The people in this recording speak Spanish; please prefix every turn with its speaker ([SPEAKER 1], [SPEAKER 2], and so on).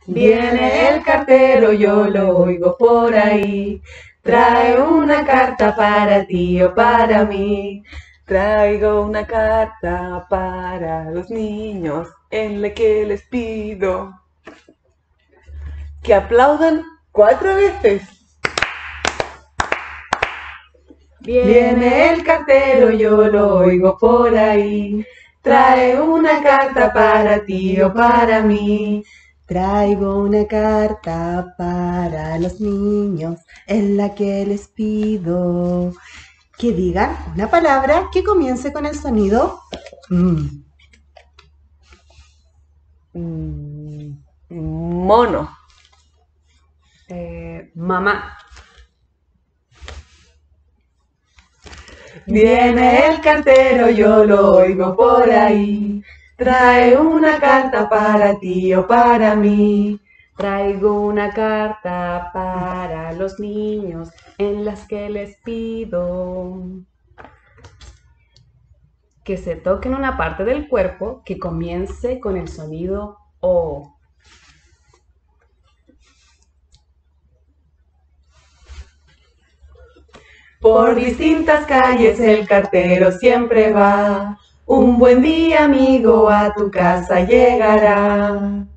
[SPEAKER 1] Viene el cartero, yo lo oigo por ahí. Trae una carta para ti o para mí. Traigo una carta para los niños en la que les pido que aplaudan 4 veces. Viene el cartero, yo lo oigo por ahí. Trae una carta para ti o para mí.
[SPEAKER 2] Traigo una carta para los niños en la que les pido que digan una palabra que comience con el sonido
[SPEAKER 1] Mono.
[SPEAKER 2] Mamá.
[SPEAKER 1] Viene el cartero, yo lo oigo por ahí. Trae una carta para ti o para mí.
[SPEAKER 2] Traigo una carta para los niños en las que les pido que se toquen una parte del cuerpo que comience con el sonido O.
[SPEAKER 1] Por distintas calles el cartero siempre va. Un buen día, amigo, a tu casa llegará.